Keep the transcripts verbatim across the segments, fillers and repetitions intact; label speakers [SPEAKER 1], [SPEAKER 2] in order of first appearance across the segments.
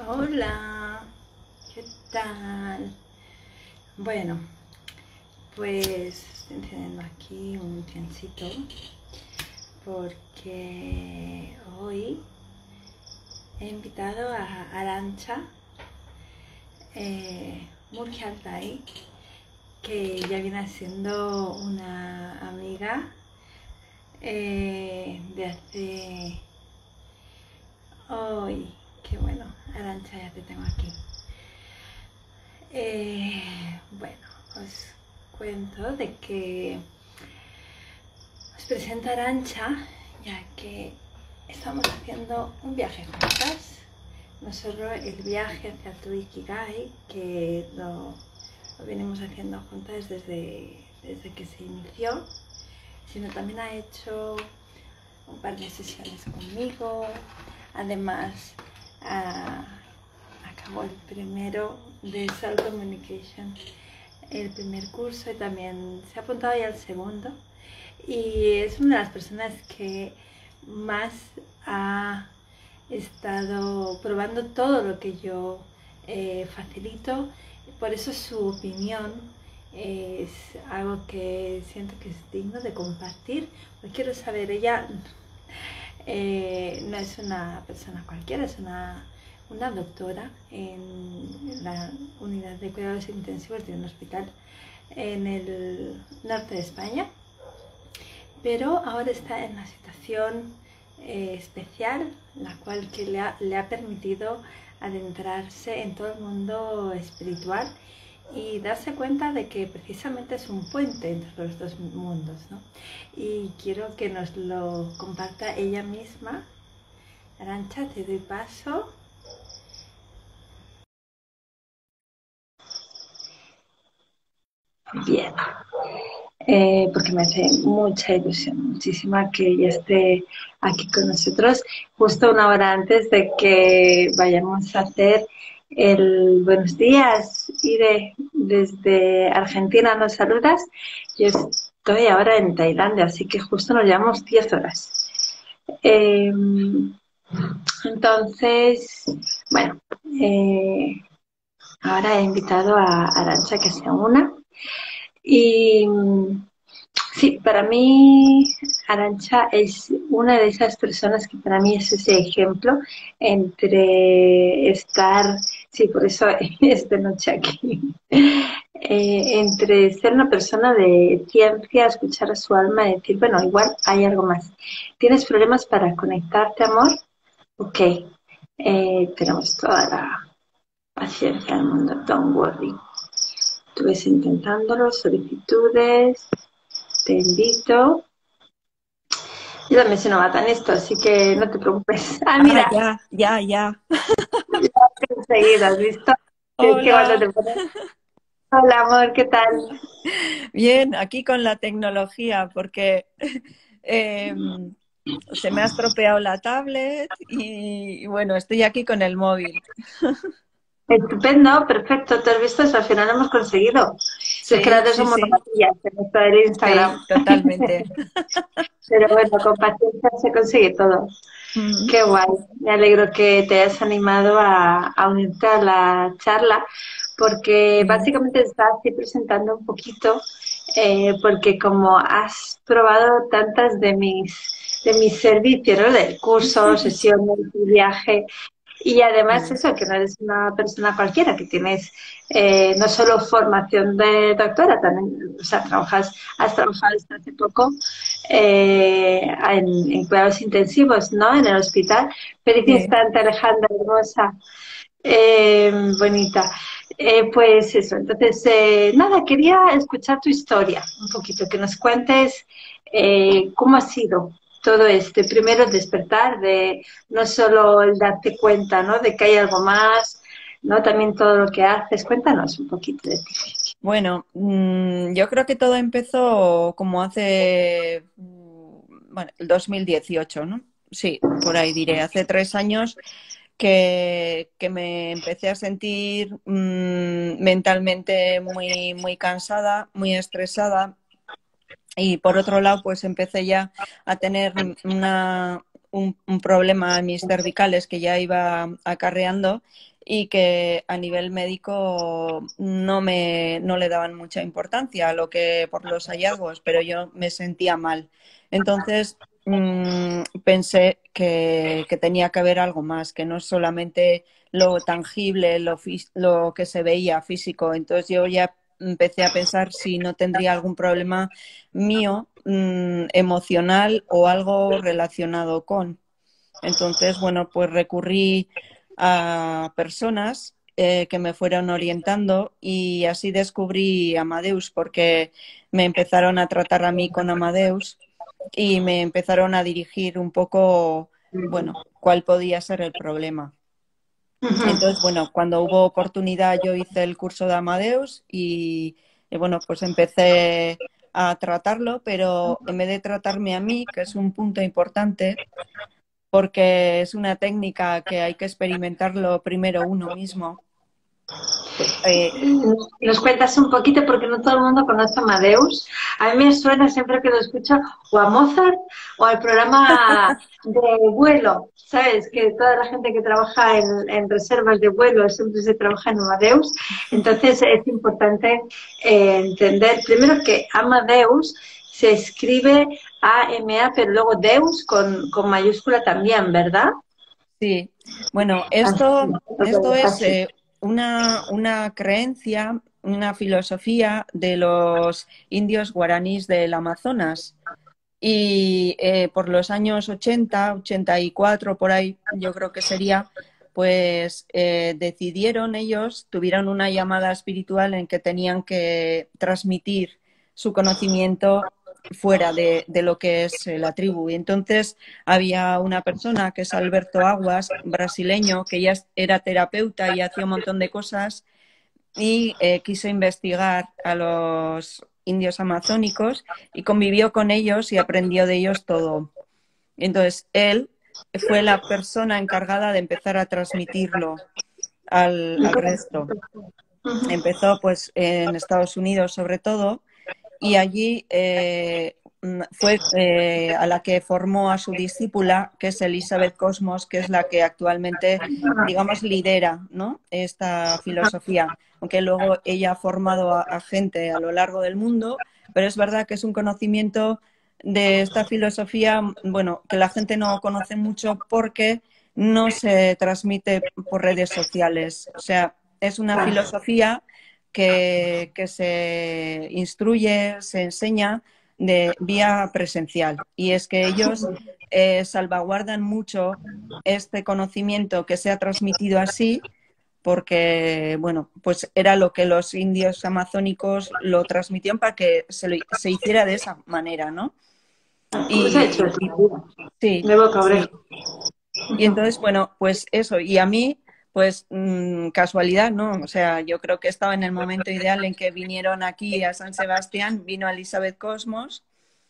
[SPEAKER 1] Hola, ¿qué tal? Bueno, pues estoy teniendo aquí un tiempito porque hoy he invitado a Arantxa eh, Murkialtai, que ya viene siendo una amiga eh, de hace... ¡Ay, qué bueno! Arantxa, ya te tengo aquí. Eh, bueno, os cuento de que os presento a Arantxa, ya que estamos haciendo un viaje juntas. No solo el viaje hacia tu Ikigai, que lo, lo venimos haciendo juntas desde, desde que se inició, sino también ha hecho un par de sesiones conmigo. Además, uh, acabó el primero de Self Communication, el primer curso, y también se ha apuntado ya al segundo. Y es una de las personas que más ha estado probando todo lo que yo eh, facilito. Por eso su opinión es algo que siento que es digno de compartir. Pues quiero saber, ella eh, no es una persona cualquiera, es una, una doctora en la unidad de cuidados intensivos de un hospital en el norte de España, pero ahora está en una situación eh, especial, la cual que le ha, le ha permitido adentrarse en todo el mundo espiritual y darse cuenta de que precisamente es un puente entre los dos mundos, ¿no? Y quiero que nos lo comparta ella misma. Arantxa, te doy paso. Bien, eh, porque me hace mucha ilusión, muchísima, que ella esté aquí con nosotros justo una hora antes de que vayamos a hacer el buenos días. Ire, desde Argentina nos saludas. Yo estoy ahora en Tailandia, así que justo nos llevamos diez horas. Eh, entonces, bueno, eh, ahora he invitado a Arantxa que se una. Y sí, para mí Arantxa es una de esas personas que para mí es ese ejemplo entre estar, sí, por eso es de noche aquí, eh, entre ser una persona de ciencia, escuchar a su alma y decir, bueno, igual hay algo más. ¿Tienes problemas para conectarte, amor? Ok, eh, tenemos toda la paciencia del mundo, don't worry. Tú ves intentándolo, solicitudes, te invito. Yo también soy novata en esto, así que no te preocupes. Ah,
[SPEAKER 2] Ah,
[SPEAKER 1] mira,
[SPEAKER 2] ya, ya, ya.
[SPEAKER 1] enseguida, ¿has visto? Es que cuando
[SPEAKER 2] Hola.
[SPEAKER 1] te pones... Hola, amor, ¿qué tal?
[SPEAKER 2] Bien, aquí con la tecnología, porque eh, se me ha estropeado la tablet y, y bueno, estoy aquí con el móvil.
[SPEAKER 1] Estupendo, perfecto. ¿Te has visto eso? Al final lo hemos conseguido. Si es que
[SPEAKER 2] Sí,
[SPEAKER 1] las dos
[SPEAKER 2] sí,
[SPEAKER 1] somos
[SPEAKER 2] sí,
[SPEAKER 1] novatillas en esto del Instagram.
[SPEAKER 2] sí, totalmente.
[SPEAKER 1] Pero bueno, con paciencia se consigue todo.
[SPEAKER 2] Mm,
[SPEAKER 1] Qué guay. Me alegro que te hayas animado a, a unirte a la charla, porque
[SPEAKER 2] sí,
[SPEAKER 1] básicamente estás así presentando un poquito, eh, porque como has probado tantas de mis, de mis servicios, ¿no? Del curso, sesiones, viaje, y además
[SPEAKER 2] sí,
[SPEAKER 1] eso, que no eres una persona cualquiera, que tienes eh, no solo formación de doctora, también, o sea, trabajas, has trabajado hasta hace poco eh, en, en cuidados intensivos, ¿no? En el hospital. Feliz
[SPEAKER 2] sí.
[SPEAKER 1] instante, Alejandra, hermosa, eh, bonita. Eh, pues eso, entonces, eh, nada, quería escuchar tu historia un poquito, que nos cuentes eh, cómo ha sido todo este, primero despertar, de no solo el darte cuenta, ¿no? De que hay algo más, ¿no? También todo lo que haces. Cuéntanos un poquito de ti.
[SPEAKER 2] Bueno, mm, yo creo que todo empezó como hace, mm, bueno, el dos mil dieciocho, ¿no? Sí, por ahí diré, hace tres años que, que me empecé a sentir mmm, mentalmente muy, muy cansada, muy estresada y por otro lado pues empecé ya a tener una, un, un problema en mis cervicales que ya iba acarreando y que a nivel médico no me no le daban mucha importancia a lo que por los hallazgos, pero yo me sentía mal. Entonces mmm, pensé que, que tenía que haber algo más, que no solamente lo tangible, lo, lo que se veía físico. Entonces yo ya empecé a pensar si no tendría algún problema mío mmm, emocional o algo relacionado con. Entonces, bueno, pues recurrí a personas eh, que me fueron orientando y así descubrí Amadeus porque me empezaron a tratar a mí con Amadeus y me empezaron a dirigir un poco, bueno, cuál podía ser el problema. Entonces, bueno, cuando hubo oportunidad yo hice el curso de Amadeus y, y, bueno, pues empecé a tratarlo, pero en vez de tratarme a mí, que es un punto importante, porque es una técnica que hay que experimentarlo primero uno mismo. Eh,
[SPEAKER 1] Nos, nos cuentas un poquito porque no todo el mundo conoce a Amadeus. A mí me suena siempre que lo escucho o a Mozart o al programa de vuelo, ¿sabes? Que toda la gente que trabaja en, en reservas de vuelo siempre se trabaja en Amadeus. Entonces es importante eh, entender primero que Amadeus se escribe A M A, pero luego Deus con, con mayúscula también, ¿verdad?
[SPEAKER 2] sí, bueno,
[SPEAKER 1] Así,
[SPEAKER 2] esto, esto es
[SPEAKER 1] así.
[SPEAKER 2] eh, una, una creencia, una filosofía de los indios guaraníes del Amazonas. Y eh, por los años ochenta, ochenta y cuatro, por ahí, yo creo que sería, pues eh, decidieron ellos, tuvieron una llamada espiritual en que tenían que transmitir su conocimiento fuera de, de lo que es eh, la tribu. Y entonces había una persona que es Alberto Aguas, brasileño, que ya era terapeuta y hacía un montón de cosas y eh, quiso investigar a los indios amazónicos y convivió con ellos y aprendió de ellos todo. Entonces, él fue la persona encargada de empezar a transmitirlo al, al resto. Empezó pues en Estados Unidos sobre todo y allí eh, fue eh, a la que formó a su discípula, que es Elizabeth Cosmos, que es la que actualmente, digamos, lidera, ¿no?, esta filosofía, aunque luego ella ha formado a, a gente a lo largo del mundo, pero es verdad que es un conocimiento de esta filosofía, bueno, que la gente no conoce mucho porque no se transmite por redes sociales. O sea, es una filosofía que, que se instruye, se enseña de vía presencial. Y es que ellos eh, salvaguardan mucho este conocimiento que se ha transmitido así, porque, bueno, pues era lo que los indios amazónicos lo transmitían para que se, lo, se hiciera de esa manera, ¿no?
[SPEAKER 1] Pues ha hecho
[SPEAKER 2] Y,
[SPEAKER 1] eso,
[SPEAKER 2] y sí,
[SPEAKER 1] de boca a oreja.
[SPEAKER 2] sí. Y entonces, bueno, pues eso, y a mí, pues mmm, casualidad, ¿no? O sea, yo creo que estaba en el momento ideal en que vinieron aquí a San Sebastián, vino Elizabeth Cosmos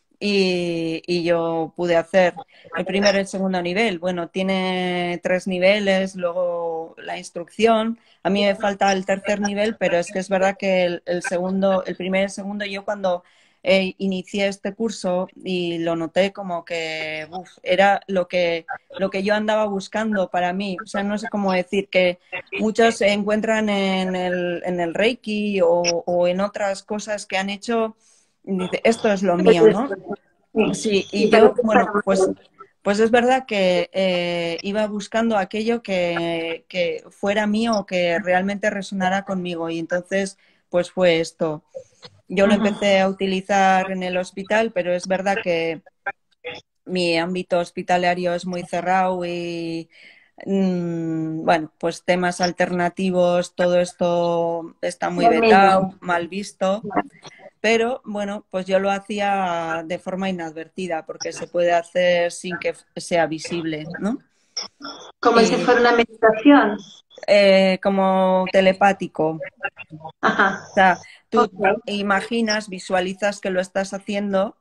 [SPEAKER 2] y, y yo pude hacer el primer y el segundo nivel. Bueno, tiene tres niveles, luego la instrucción. A mí me falta el tercer nivel, pero es que es verdad que el, el segundo, el primer y el segundo, yo cuando eh, inicié este curso y lo noté como que uf, era lo que, lo que yo andaba buscando para mí. O sea, no sé cómo decir que muchos se encuentran en el, en el Reiki o, o en otras cosas que han hecho y dice, esto es lo mío, ¿no?
[SPEAKER 1] Sí.
[SPEAKER 2] Sí,
[SPEAKER 1] Y
[SPEAKER 2] y yo,
[SPEAKER 1] parece para
[SPEAKER 2] bueno, pues, pues es verdad que eh, iba buscando aquello que, que fuera mío o que realmente resonara conmigo y entonces, pues fue esto. Yo lo empecé a utilizar en el hospital, pero es verdad que mi ámbito hospitalario es muy cerrado y, mmm, bueno, pues temas alternativos, todo esto está muy
[SPEAKER 1] lo mismo.
[SPEAKER 2] vetado, mal visto. Pero bueno, pues yo lo hacía de forma inadvertida porque se puede hacer sin que sea visible, ¿no?
[SPEAKER 1] Como si
[SPEAKER 2] Y
[SPEAKER 1] fuera una meditación.
[SPEAKER 2] eh, como telepático.
[SPEAKER 1] Ajá.
[SPEAKER 2] O sea, tú
[SPEAKER 1] Ok.
[SPEAKER 2] imaginas, visualizas que lo estás haciendo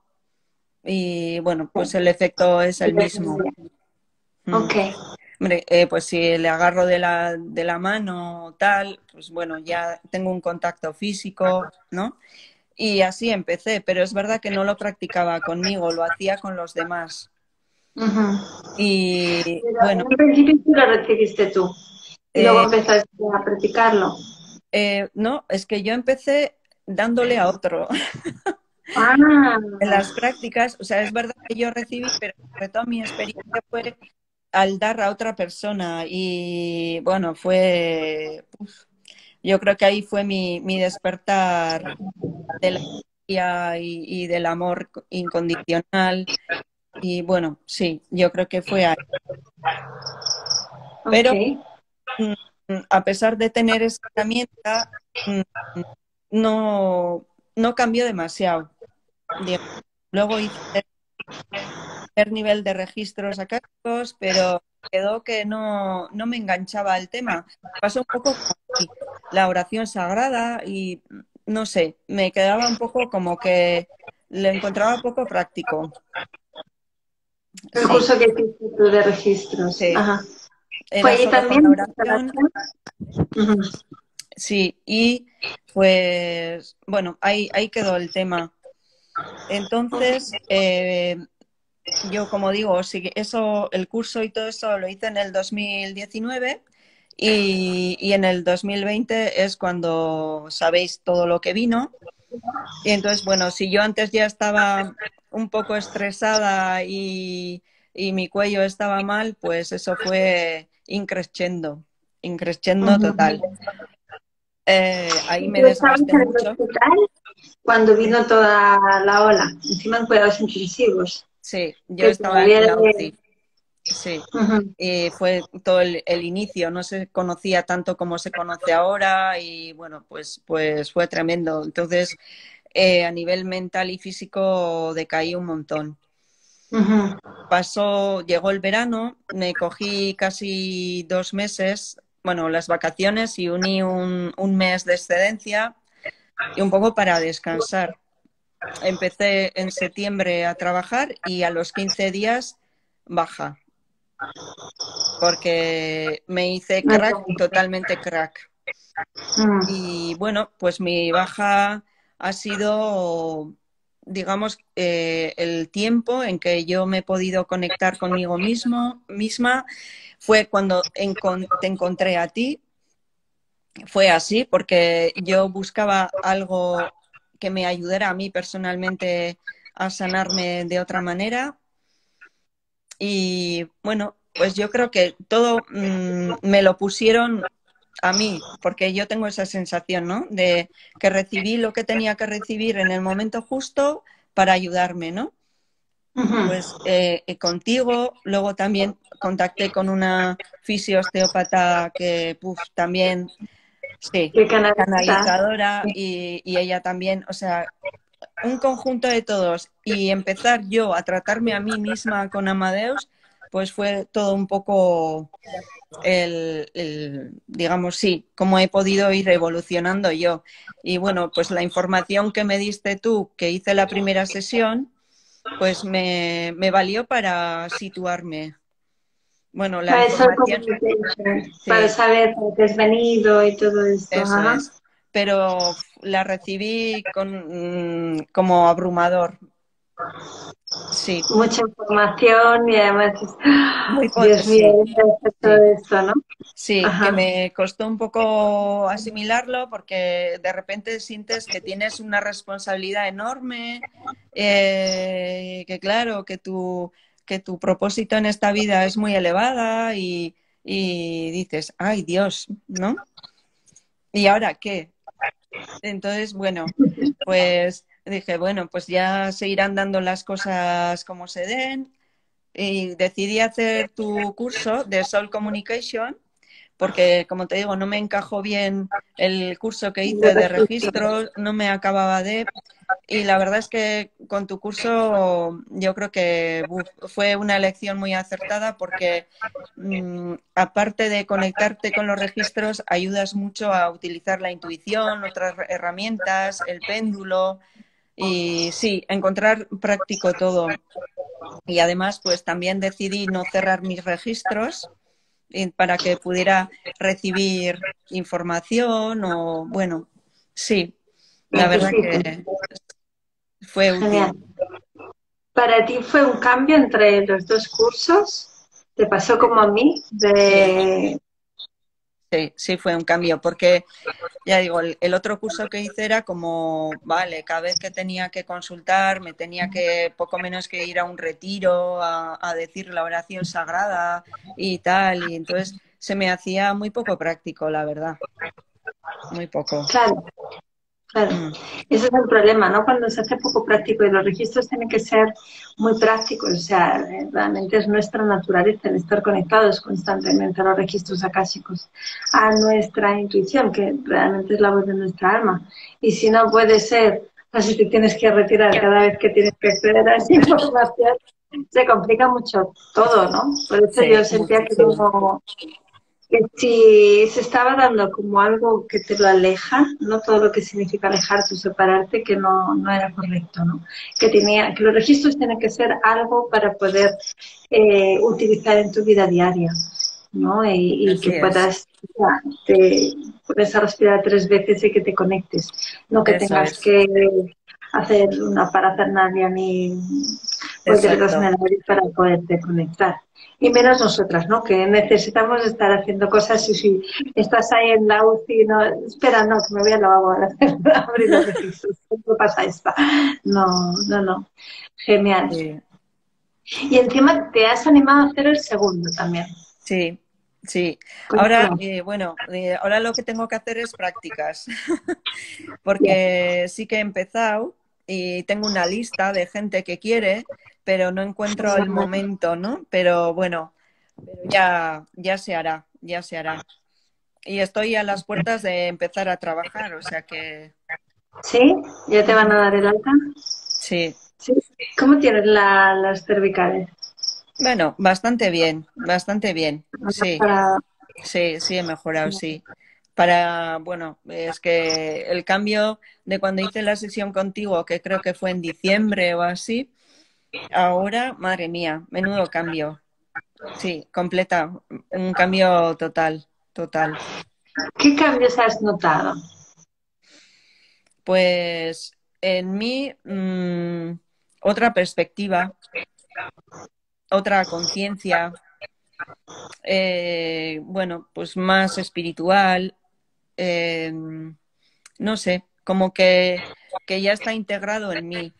[SPEAKER 2] y bueno, pues el efecto es el mismo. Mm.
[SPEAKER 1] Ok.
[SPEAKER 2] Hombre, eh, pues si le agarro de la, de la mano o tal, pues bueno, ya tengo un contacto físico, ¿no? Y así empecé, pero es verdad que no lo practicaba conmigo, lo hacía con los demás.
[SPEAKER 1] Ujú.
[SPEAKER 2] Y
[SPEAKER 1] Pero
[SPEAKER 2] bueno,
[SPEAKER 1] en un principio sí lo recibiste tú y luego
[SPEAKER 2] eh,
[SPEAKER 1] empezaste a practicarlo.
[SPEAKER 2] eh, no, es que yo empecé dándole a otro.
[SPEAKER 1] Ah,
[SPEAKER 2] En las prácticas, o sea, es verdad que yo recibí, pero sobre todo mi experiencia fue al dar a otra persona y bueno, fue, uf, yo creo que ahí fue mi, mi despertar de la energía y, y del amor incondicional y bueno, sí, yo creo que fue ahí.
[SPEAKER 1] ok.
[SPEAKER 2] Pero mm, a pesar de tener esa herramienta, mm, no, no cambió demasiado, digamos. Luego hice primer nivel de registros acásicos, pero quedó que no, no me enganchaba al tema. Pasó un poco como a ti, la oración sagrada y no sé, me quedaba un poco como que lo encontraba poco práctico.
[SPEAKER 1] El
[SPEAKER 2] Sí,
[SPEAKER 1] curso que hiciste tú de registros.
[SPEAKER 2] sí,
[SPEAKER 1] Ajá. ¿Fue
[SPEAKER 2] era
[SPEAKER 1] ahí
[SPEAKER 2] solo con la
[SPEAKER 1] también?
[SPEAKER 2] oración,
[SPEAKER 1] Ujú.
[SPEAKER 2] sí, y pues bueno, ahí, ahí quedó el tema. Entonces, eh, yo, como digo, sí, eso, el curso y todo eso lo hice en el dos mil diecinueve y, y en el dos mil veinte es cuando sabéis todo lo que vino. Y entonces, bueno, si yo antes ya estaba un poco estresada y, y mi cuello estaba mal, pues eso fue increciendo, increciendo
[SPEAKER 1] Ujú.
[SPEAKER 2] total. Eh, ahí
[SPEAKER 1] ¿Y
[SPEAKER 2] me
[SPEAKER 1] tú estabas
[SPEAKER 2] desgasté
[SPEAKER 1] en el
[SPEAKER 2] mucho.
[SPEAKER 1] hospital cuando vino toda la ola? Encima en cuidados intensivos.
[SPEAKER 2] Sí, yo
[SPEAKER 1] Que
[SPEAKER 2] estaba en
[SPEAKER 1] todavía...
[SPEAKER 2] la U C I. Sí,
[SPEAKER 1] Ujú.
[SPEAKER 2] y fue todo el, el inicio, no se conocía tanto como se conoce ahora y bueno, pues, pues fue tremendo. Entonces, eh, a nivel mental y físico decaí un montón.
[SPEAKER 1] Ujú.
[SPEAKER 2] Pasó, llegó el verano, me cogí casi dos meses, bueno, las vacaciones y uní un, un mes de excedencia y un poco para descansar. Empecé en septiembre a trabajar y a los quince días baja. Porque me hice
[SPEAKER 1] No te
[SPEAKER 2] crack,
[SPEAKER 1] aguanté.
[SPEAKER 2] totalmente crack.
[SPEAKER 1] Mm.
[SPEAKER 2] Y bueno, pues mi baja ha sido, digamos, eh, el tiempo en que yo me he podido conectar conmigo mismo, misma, fue cuando encon- te encontré a ti. Fue así, porque yo buscaba algo que me ayudara a mí personalmente a sanarme de otra manera. Y bueno, pues yo creo que todo mm, me lo pusieron a mí, porque yo tengo esa sensación, ¿no? De que recibí lo que tenía que recibir en el momento justo para ayudarme, ¿no?
[SPEAKER 1] Ujú.
[SPEAKER 2] Pues eh, eh, contigo, luego también contacté con una fisiosteópata que puf, también, sí,
[SPEAKER 1] ¿Qué canaliza?
[SPEAKER 2] canalizadora y, y ella también, o sea, un conjunto de todos y empezar yo a tratarme a mí misma con Amadeus, pues fue todo un poco el, el, digamos, sí, cómo he podido ir evolucionando yo. Y bueno, pues la información que me diste tú, que hice la primera sesión, pues me, me valió para situarme. Bueno, la
[SPEAKER 1] Para eso
[SPEAKER 2] información,
[SPEAKER 1] communication, para
[SPEAKER 2] sí,
[SPEAKER 1] saber por qué has venido y todo esto.
[SPEAKER 2] eso
[SPEAKER 1] Ajá.
[SPEAKER 2] es. Pero la recibí con, mm, como abrumador. Sí,
[SPEAKER 1] Mucha información y además, es- ¡ah!
[SPEAKER 2] muy, po-
[SPEAKER 1] Dios mío,
[SPEAKER 2] sí,
[SPEAKER 1] hacer todo
[SPEAKER 2] sí.
[SPEAKER 1] esto, ¿no?
[SPEAKER 2] Sí, que
[SPEAKER 1] Ajá.
[SPEAKER 2] me costó un poco asimilarlo porque de repente sientes que tienes una responsabilidad enorme, eh, que claro, que tu, que tu propósito en esta vida es muy elevada y, y dices, ay Dios, ¿no? ¿Y ahora qué? Entonces, bueno, pues dije, bueno, pues ya se irán dando las cosas como se den y decidí hacer tu curso de Soul Communication porque, como te digo, no me encajó bien el curso que
[SPEAKER 1] De
[SPEAKER 2] hice de
[SPEAKER 1] registro.
[SPEAKER 2] registro, no me acababa de... Y la verdad es que con tu curso yo creo que uf, fue una elección muy acertada porque mm, aparte de conectarte con los registros, ayudas mucho a utilizar la intuición, otras herramientas, el péndulo y sí, encontrar práctico todo. Y además, pues también decidí no cerrar mis registros y para que pudiera recibir información o, bueno, sí, la verdad
[SPEAKER 1] Necesito.
[SPEAKER 2] que fue
[SPEAKER 1] Genial.
[SPEAKER 2] útil.
[SPEAKER 1] ¿Para ti fue un cambio entre los dos cursos? ¿Te pasó como a mí?
[SPEAKER 2] Sí,
[SPEAKER 1] De...
[SPEAKER 2] sí, sí fue un cambio, porque ya digo, el, el otro curso que hice era como, vale, cada vez que tenía que consultar, me tenía que poco menos que ir a un retiro a, a decir la oración sagrada y tal, y entonces se me hacía muy poco práctico, la verdad, muy poco.
[SPEAKER 1] Claro, claro.
[SPEAKER 2] Mm,
[SPEAKER 1] Ese es el problema, ¿no? Cuando se hace poco práctico y los registros tienen que ser muy prácticos, o sea, eh, realmente es nuestra naturaleza el estar conectados constantemente a los registros akáshicos, a nuestra intuición, que realmente es la voz de nuestra alma. Y si no puede ser, así te tienes que retirar cada vez que tienes que acceder a esa información, se complica mucho todo, ¿no? Por eso yo
[SPEAKER 2] sí,
[SPEAKER 1] sentía que
[SPEAKER 2] muchísimo.
[SPEAKER 1] no, que si se estaba dando como algo que te lo aleja, no todo lo que significa alejarte o separarte, que no, no era correcto, ¿no? Que tenía, que los registros tienen que ser algo para poder eh, utilizar en tu vida diaria, ¿no? Y, y que
[SPEAKER 2] Así es,
[SPEAKER 1] puedas, ya, te puedes respirar tres veces y que te conectes, no que
[SPEAKER 2] eso
[SPEAKER 1] tengas
[SPEAKER 2] es,
[SPEAKER 1] que hacer una parafernalia ni volteretas
[SPEAKER 2] exacto,
[SPEAKER 1] menores para poderte conectar. Y menos nosotras, ¿no? Que necesitamos estar haciendo cosas y si estás ahí en la U C I, no, espera, no, que me voy a lavabo a abrir los registros. ¿Qué pasa esta? No, no, no. Genial.
[SPEAKER 2] sí.
[SPEAKER 1] Y encima te has animado a hacer el segundo también.
[SPEAKER 2] Sí, sí. Ahora,
[SPEAKER 1] Cuéntame.
[SPEAKER 2] eh, bueno, eh, ahora lo que tengo que hacer es prácticas,
[SPEAKER 1] Bien.
[SPEAKER 2] porque sí que he empezado y tengo una lista de gente que quiere, pero no encuentro el momento, ¿no? Pero bueno, pero ya, ya se hará, ya se hará. Y estoy a las puertas de empezar a trabajar, o sea que
[SPEAKER 1] ¿Sí? ¿Ya te van a
[SPEAKER 2] ujú,
[SPEAKER 1] dar el alta?
[SPEAKER 2] sí.
[SPEAKER 1] Sí. ¿Cómo tienes la, las cervicales?
[SPEAKER 2] Bueno, bastante bien, bastante bien, sí.
[SPEAKER 1] Para...
[SPEAKER 2] Sí, sí he mejorado, sí. Para, bueno, es que el cambio de cuando hice la sesión contigo, que creo que fue en diciembre o así, ahora, madre mía, menudo cambio. Sí, completa, un cambio total, total.
[SPEAKER 1] ¿Qué cambios has notado?
[SPEAKER 2] Pues en mí, mm, otra perspectiva, otra conciencia, eh, bueno, pues más espiritual, eh, no sé, como que, que ya está integrado en mí,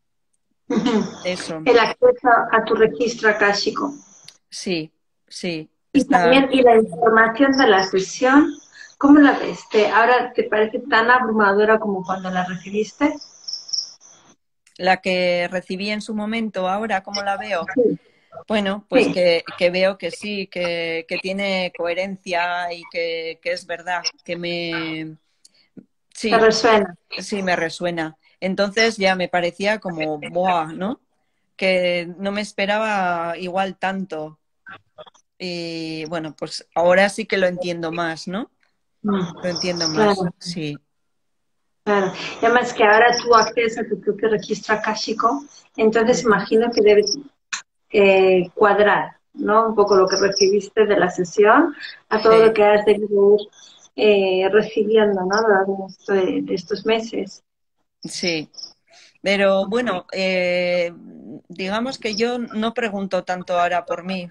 [SPEAKER 2] eso.
[SPEAKER 1] El acceso a tu registro akáshico.
[SPEAKER 2] Sí, sí,
[SPEAKER 1] Y
[SPEAKER 2] está.
[SPEAKER 1] también, y la información de la sesión, ¿cómo la ves? ¿Te, ahora te parece tan abrumadora como cuando la recibiste?
[SPEAKER 2] La que recibí en su momento, ahora, ¿cómo la veo?
[SPEAKER 1] Sí,
[SPEAKER 2] Bueno, pues
[SPEAKER 1] sí,
[SPEAKER 2] que, que veo que sí, que, que tiene coherencia y que, que es verdad, que me.
[SPEAKER 1] te
[SPEAKER 2] Sí,
[SPEAKER 1] resuena.
[SPEAKER 2] sí, me resuena. Entonces ya me parecía como, ¡buah!, ¿no? Que no me esperaba igual tanto. Y bueno, pues ahora sí que lo entiendo más, ¿no? Lo entiendo
[SPEAKER 1] Mm,
[SPEAKER 2] más,
[SPEAKER 1] claro,
[SPEAKER 2] sí,
[SPEAKER 1] claro. Y además que ahora tú accedes a tu propio registro akáshico, entonces
[SPEAKER 2] ujú,
[SPEAKER 1] imagino que debe eh, cuadrar, ¿no? Un poco lo que recibiste de la sesión a todo lo
[SPEAKER 2] sí,
[SPEAKER 1] que has debido ir eh, recibiendo, ¿no? A lo largo de, esto- de estos meses.
[SPEAKER 2] sí. Pero bueno, eh, digamos que yo no pregunto tanto ahora por mí.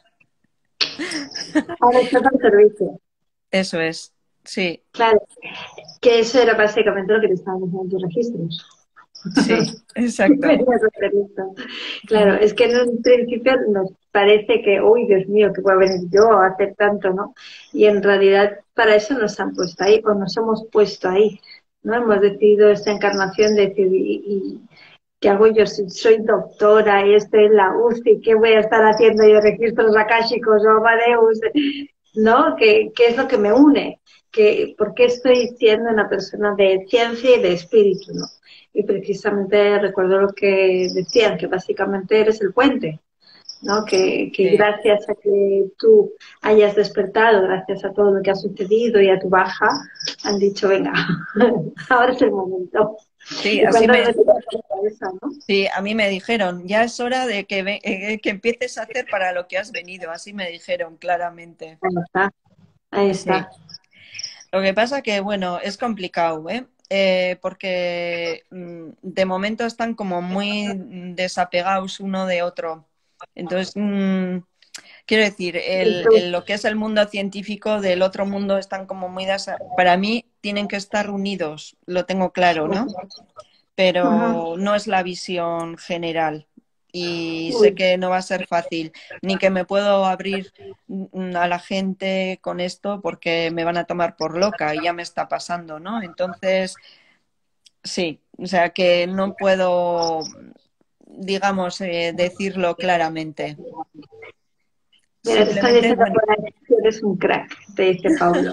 [SPEAKER 1] Ahora estás al servicio.
[SPEAKER 2] Eso es, sí,
[SPEAKER 1] Claro, que eso era básicamente lo que te estaban diciendo en tus registros.
[SPEAKER 2] sí, exacto.
[SPEAKER 1] Venías a hacer esto. Claro,
[SPEAKER 2] Ujú,
[SPEAKER 1] es que en un principio nos parece que, uy, Dios mío, que voy a venir yo a hacer tanto, ¿no? Y en realidad para eso nos han puesto ahí o nos hemos puesto ahí, ¿no? Hemos decidido esta encarnación de decir, ¿y, y qué hago yo si soy doctora y estoy en la U C I? ¿Qué voy a estar haciendo yo registros akáshicos o Amadeus? ¿No? ¿Qué, qué es lo que me une? ¿Qué, ¿Por qué estoy siendo una persona de ciencia y de espíritu, ¿no? Y precisamente recuerdo lo que decían, que básicamente eres el puente, ¿no? Que, que
[SPEAKER 2] sí,
[SPEAKER 1] gracias a que tú hayas despertado, gracias a todo lo que ha sucedido y a tu baja, han dicho, venga, ahora es el momento.
[SPEAKER 2] sí,
[SPEAKER 1] ¿Y
[SPEAKER 2] así
[SPEAKER 1] cuántas
[SPEAKER 2] me,
[SPEAKER 1] veces ha pasado eso, no?
[SPEAKER 2] sí, a mí me dijeron, ya es hora de que, ve- eh, que empieces a hacer para lo que has venido, así me dijeron claramente.
[SPEAKER 1] Ahí está, ahí
[SPEAKER 2] Sí.
[SPEAKER 1] está.
[SPEAKER 2] Lo que pasa que, bueno, es complicado, ¿eh? eh, porque mm, de momento están como muy desapegados uno de otro. Entonces, mm, quiero decir, el, el- lo que es el mundo científico del otro mundo están como muy... desa- Para mí tienen que estar unidos, lo tengo claro, ¿no?
[SPEAKER 1] Ajá.
[SPEAKER 2] Pero no es la visión general. Y sé
[SPEAKER 1] Uy,
[SPEAKER 2] que no va a ser fácil, ni que me puedo abrir mm, a la gente con esto porque me van a tomar por loca y ya me está pasando, ¿no? Entonces, sí, o sea que no puedo, digamos, eh, decirlo claramente.
[SPEAKER 1] mira, te están
[SPEAKER 2] Simplemente,
[SPEAKER 1] diciendo
[SPEAKER 2] bueno,
[SPEAKER 1] por ahí que eres un crack, te dice Pablo.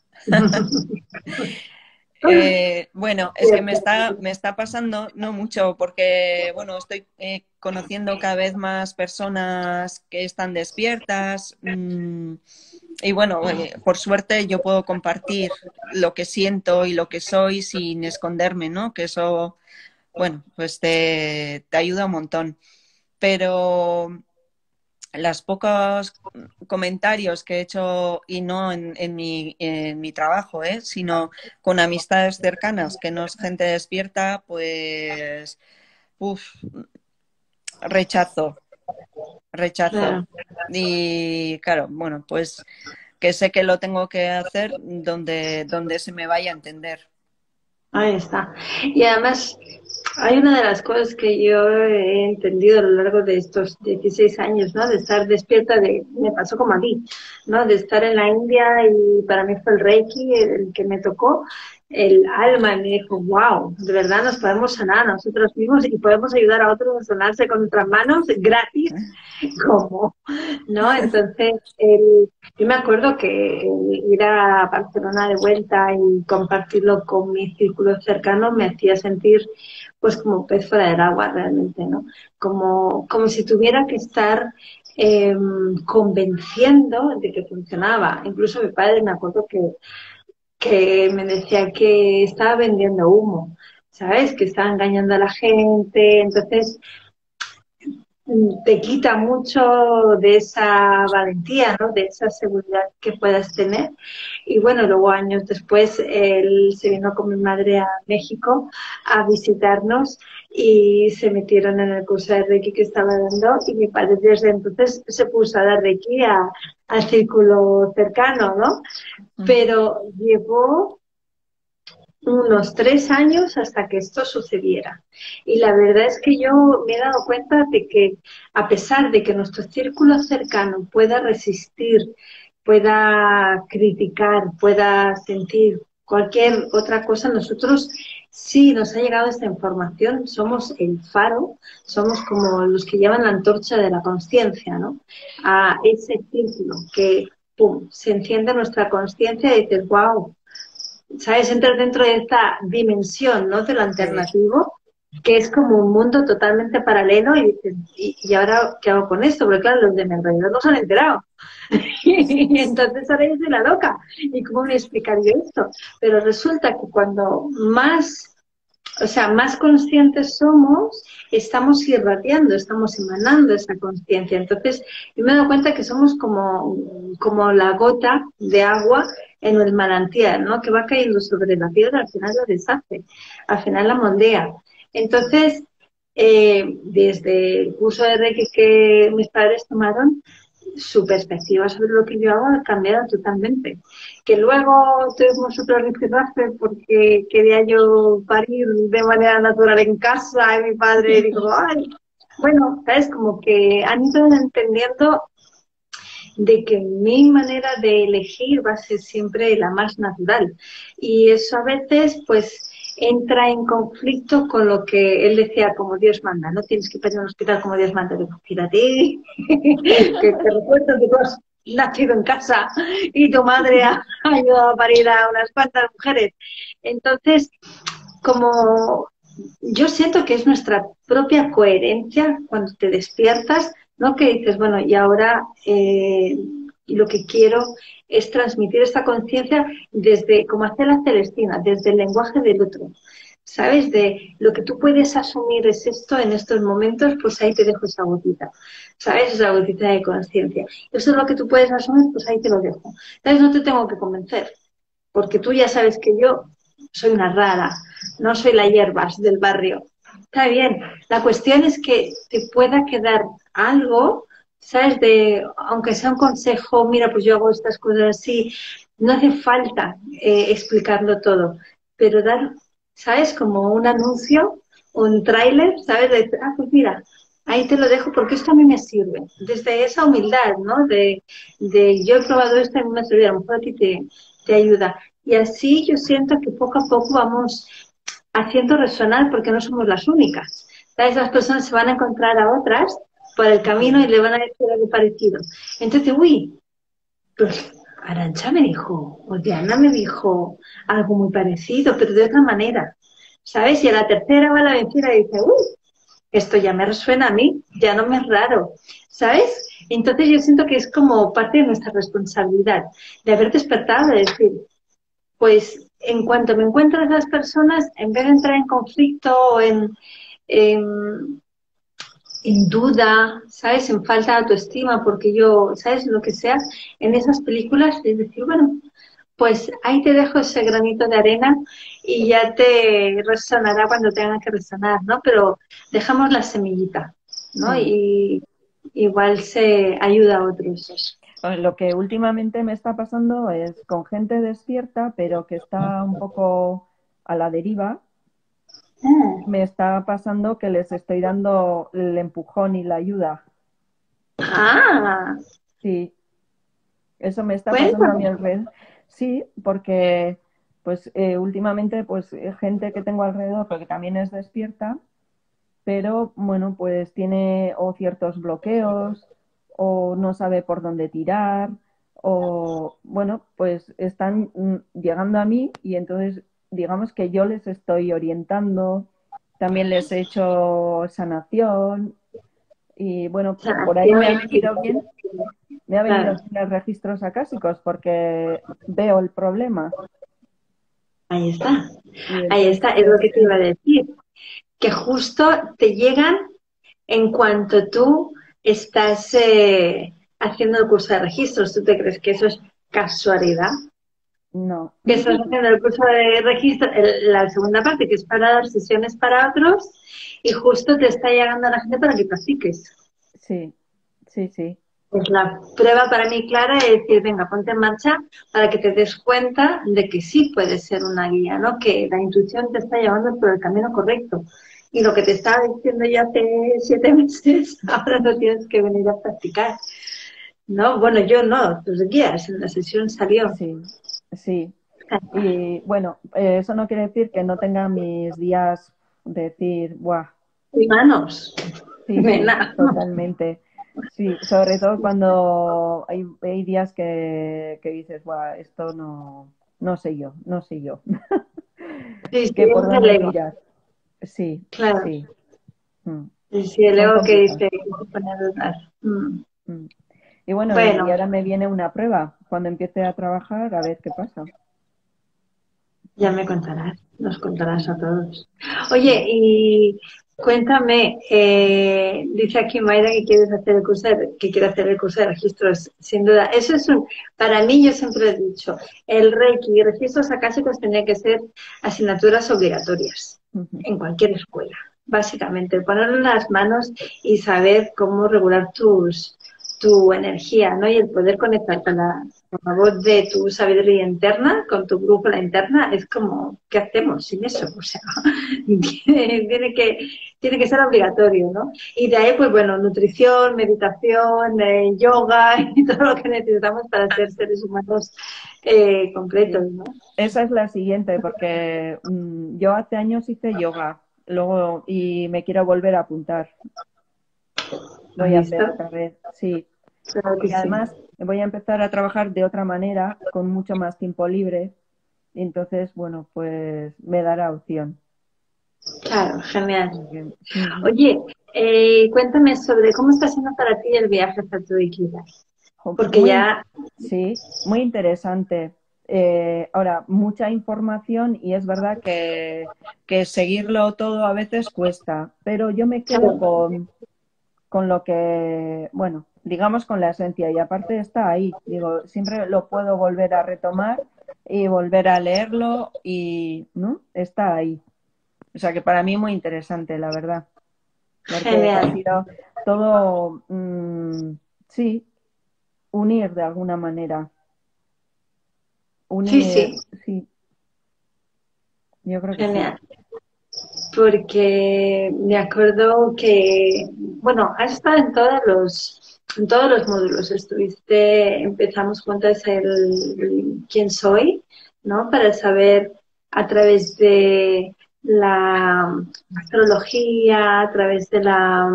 [SPEAKER 2] Eh, bueno, es que me está, me está pasando, no mucho, porque bueno, estoy eh, conociendo cada vez más personas que están despiertas, mm, y bueno, eh, por suerte yo puedo compartir lo que siento y lo que soy sin esconderme, ¿no? Que eso, bueno, pues te, te ayuda un montón. Pero los pocos comentarios que he hecho, y no en, en mi, en mi trabajo, ¿eh? Sino con amistades cercanas, que no es gente despierta, pues uf, rechazo, rechazo.
[SPEAKER 1] Claro.
[SPEAKER 2] Y claro, bueno, pues que sé que lo tengo que hacer donde, donde se me vaya a entender.
[SPEAKER 1] Ahí está. Y además, hay una de las cosas que yo he entendido a lo largo de estos dieciséis años, ¿no? De estar despierta, de, me pasó como a ti, ¿no? De estar en la India y para mí fue el Reiki el que me tocó el alma y me dijo, wow, de verdad nos podemos sanar a nosotros mismos y podemos ayudar a otros a sanarse con nuestras manos gratis, como, ¿no? Entonces, el, yo me acuerdo que el ir a Barcelona de vuelta y compartirlo con mis círculos cercanos me hacía sentir pues como pez fuera del agua realmente, ¿no? Como, como si tuviera que estar eh, convenciendo de que funcionaba. Incluso mi padre me acuerdo que, que me decía que estaba vendiendo humo, ¿sabes? Que estaba engañando a la gente. Entonces, te quita mucho de esa valentía, ¿no? De esa seguridad que puedas tener. Y bueno, luego años después él se vino con mi madre a México a visitarnos y se metieron en el curso de Reiki que estaba dando y mi padre desde entonces se puso a dar Reiki a, al círculo cercano, ¿no? Pero llevó unos tres años hasta que esto sucediera. Y la verdad es que yo me he dado cuenta de que a pesar de que nuestro círculo cercano pueda resistir, pueda criticar, pueda sentir cualquier otra cosa, nosotros sí nos ha llegado esta información, somos el faro, somos como los que llevan la antorcha de la conciencia, ¿no? A ese círculo que, pum, se enciende nuestra conciencia y dices, wow, ¿sabes? Entras dentro de esta dimensión, ¿no? De lo
[SPEAKER 2] Sí.
[SPEAKER 1] alternativo, que es como un mundo totalmente paralelo y dices, ¿y, y ahora qué hago con esto? Porque claro, los de mi alrededor no se han enterado. Y entonces ahora yo soy la loca. ¿Y cómo me explicaría esto? Pero resulta que cuando más, o sea, más conscientes somos, estamos irradiando, estamos emanando esa conciencia. Entonces, yo me he dado cuenta que somos como, como la gota de agua en el manantial, ¿no? Que va cayendo sobre la piedra, al final lo deshace, al final la moldea. Entonces, eh, desde el curso de Reiki que mis padres tomaron, su perspectiva sobre lo que yo hago ha cambiado totalmente. Que luego tuvimos otro rifirrafe porque quería yo parir de manera natural en casa y mi padre dijo, ay, bueno, sabes, como que han ido entendiendo de que mi manera de elegir va a ser siempre la más natural. Y eso a veces, pues, entra en conflicto con lo que él decía como Dios manda. No tienes que ir a un hospital como Dios manda. Digo, fíjate, que te recuerdo que tú has nacido en casa y tu madre ha ayudado a parir a unas cuantas mujeres. Entonces, como yo siento que es nuestra propia coherencia cuando te despiertas, ¿no? Que dices, bueno, y ahora eh, lo que quiero es transmitir esta conciencia desde, como hace la Celestina, desde el lenguaje del otro. ¿Sabes? De lo que tú puedes asumir es esto en estos momentos, pues ahí te dejo esa gotita. ¿Sabes? Esa gotita de conciencia. Eso es lo que tú puedes asumir, pues ahí te lo dejo. ¿Sabes? No te tengo que convencer, porque tú ya sabes que yo soy una rara, no soy la hierbas del barrio. Está bien, la cuestión es que te pueda quedar algo, ¿sabes? De, aunque sea un consejo, mira, pues yo hago estas cosas así, no hace falta eh, explicarlo todo, pero dar, ¿sabes? Como un anuncio, un tráiler, ¿sabes? De, ah, pues mira, ahí te lo dejo porque esto a mí me sirve. Desde esa humildad, ¿no? De, de yo he probado esto y a mí me sirve, a lo mejor a ti te, te ayuda. Y así yo siento que poco a poco vamos haciendo resonar porque no somos las únicas. ¿Sabes? Las personas se van a encontrar a otras por el camino y le van a decir algo parecido. Entonces, uy, pues Arantxa me dijo, o Diana me dijo algo muy parecido, pero de otra manera. ¿Sabes? Y a la tercera va la vencida y dice, uy, esto ya me resuena a mí, ya no me es raro. ¿Sabes? Entonces yo siento que es como parte de nuestra responsabilidad, de haber despertado, de decir, pues en cuanto me encuentro a esas personas, en vez de entrar en conflicto o en, en, en duda, ¿sabes? En falta de autoestima, porque yo, ¿sabes? Lo que sea, en esas películas, es decir, bueno, pues ahí te dejo ese granito de arena y ya te resonará cuando tenga que resonar, ¿no? Pero dejamos la semillita, ¿no?
[SPEAKER 2] Sí.
[SPEAKER 1] Y igual se ayuda a otros.
[SPEAKER 2] Lo que últimamente me está pasando es con gente despierta, pero que está un poco a la deriva.
[SPEAKER 1] Ah,
[SPEAKER 2] Me está pasando que les estoy dando el empujón y la ayuda.
[SPEAKER 1] ah,
[SPEAKER 2] Sí, eso me está pasando a mi
[SPEAKER 1] cuéntame.
[SPEAKER 2] alrededor. Sí, porque pues eh, últimamente pues eh, gente que tengo alrededor, porque también es despierta, pero bueno, pues tiene o ciertos bloqueos o no sabe por dónde tirar o bueno, pues están mm, llegando a mí y entonces digamos que yo les estoy orientando, también les he hecho sanación y bueno, por ahí me ha
[SPEAKER 1] Sanación, sí,
[SPEAKER 2] venido bien, me ha venido
[SPEAKER 1] claro.
[SPEAKER 2] bien los registros acásicos porque veo el problema
[SPEAKER 1] Ahí está,
[SPEAKER 2] y
[SPEAKER 1] ahí está, es lo
[SPEAKER 2] entonces
[SPEAKER 1] que te iba a decir, que justo te llegan en cuanto tú estás eh, haciendo el curso de registros. ¿Tú te crees que eso es casualidad?
[SPEAKER 2] no,
[SPEAKER 1] Que estás haciendo el curso de registro, el- la segunda parte, que es para dar sesiones para otros, y justo te está llegando a la gente para que practiques.
[SPEAKER 2] sí, sí, sí,
[SPEAKER 1] Es la prueba para mí clara de decir, venga, ponte en marcha para que te des cuenta de que sí puedes ser una guía, ¿no? Que la intuición te está llevando por el camino correcto. Y lo que te estaba diciendo ya hace siete meses, ahora no tienes que venir a practicar, ¿no? Bueno, yo no, tus guías, en la sesión salió.
[SPEAKER 2] sí, sí. Y bueno, eh, eso no quiere decir que no tenga mis días de decir, ¡buah!
[SPEAKER 1] Y manos,
[SPEAKER 2] Sí, sí,
[SPEAKER 1] nena.
[SPEAKER 2] totalmente. Sí, sobre todo cuando hay, hay días que, que dices, ¡buah! Esto no, no sé yo, no sé yo.
[SPEAKER 1] Sí, sí,
[SPEAKER 2] ¿Qué por
[SPEAKER 1] es el
[SPEAKER 2] dónde
[SPEAKER 1] ego,
[SPEAKER 2] tirar? Sí,
[SPEAKER 1] claro.
[SPEAKER 2] sí. Mm.
[SPEAKER 1] Sí, sí, el
[SPEAKER 2] Son
[SPEAKER 1] ego que
[SPEAKER 2] complicados.
[SPEAKER 1] dice, que se pone a dudar. Mm.
[SPEAKER 2] Mm. Y bueno, y
[SPEAKER 1] Bueno,
[SPEAKER 2] ahora me viene una prueba. Cuando empiece a trabajar, a ver qué pasa.
[SPEAKER 1] ya me contarás, nos contarás a
[SPEAKER 2] Mm.
[SPEAKER 1] todos. Oye,
[SPEAKER 2] Sí.
[SPEAKER 1] y cuéntame, eh, dice aquí Mayra que quieres hacer el curso de, que quiere hacer el curso de registros, sin duda. Eso es un, para mí yo siempre he dicho, el Reiki y registros acásicos tendrían que ser asignaturas obligatorias
[SPEAKER 2] Ujú.
[SPEAKER 1] en cualquier escuela. Básicamente, ponerlo en las manos y saber cómo regular tus, tu energía, ¿no? Y el poder conectar con la, con la voz de tu sabiduría interna, con tu brújula interna, es como, ¿qué hacemos sin eso? O sea, tiene, tiene que, tiene que ser obligatorio, ¿no? Y de ahí, pues bueno, nutrición, meditación, eh, yoga y todo lo que necesitamos para ser seres humanos eh, completos,
[SPEAKER 2] Sí.
[SPEAKER 1] ¿no?
[SPEAKER 2] Esa es la siguiente, porque mm, yo hace años hice yoga, luego y me quiero volver a apuntar.
[SPEAKER 1] ¿Has
[SPEAKER 2] Voy a
[SPEAKER 1] visto?
[SPEAKER 2] hacer otra vez, sí.
[SPEAKER 1] Claro que
[SPEAKER 2] Y
[SPEAKER 1] sí.
[SPEAKER 2] además voy a empezar a trabajar de otra manera, con mucho más tiempo libre. Y entonces, bueno, pues me dará opción.
[SPEAKER 1] Claro, genial.
[SPEAKER 2] Porque, ujú.
[SPEAKER 1] Oye, eh, cuéntame sobre cómo está siendo para ti el viaje hacia tu equidad.
[SPEAKER 2] Jo, pues
[SPEAKER 1] Porque
[SPEAKER 2] muy,
[SPEAKER 1] ya,
[SPEAKER 2] sí, muy interesante. Eh, ahora, mucha información y es verdad que, que seguirlo todo a veces cuesta, pero yo me quedo
[SPEAKER 1] claro,
[SPEAKER 2] con, con lo que, bueno, digamos con la esencia y aparte está ahí. Digo, siempre lo puedo volver a retomar y volver a leerlo y, ¿no? Está ahí. O sea que para mí muy interesante, la verdad. Porque ha
[SPEAKER 1] Genial.
[SPEAKER 2] sido todo, mmm, sí, unir de alguna manera.
[SPEAKER 1] Sí,
[SPEAKER 2] Unir,
[SPEAKER 1] sí,
[SPEAKER 2] sí, yo creo que sí.
[SPEAKER 1] genial. Porque me acuerdo que, bueno, has estado en todos los, en todos los módulos. Estuviste, empezamos juntas el, el quién soy, ¿no? Para saber a través de la astrología, a través de la,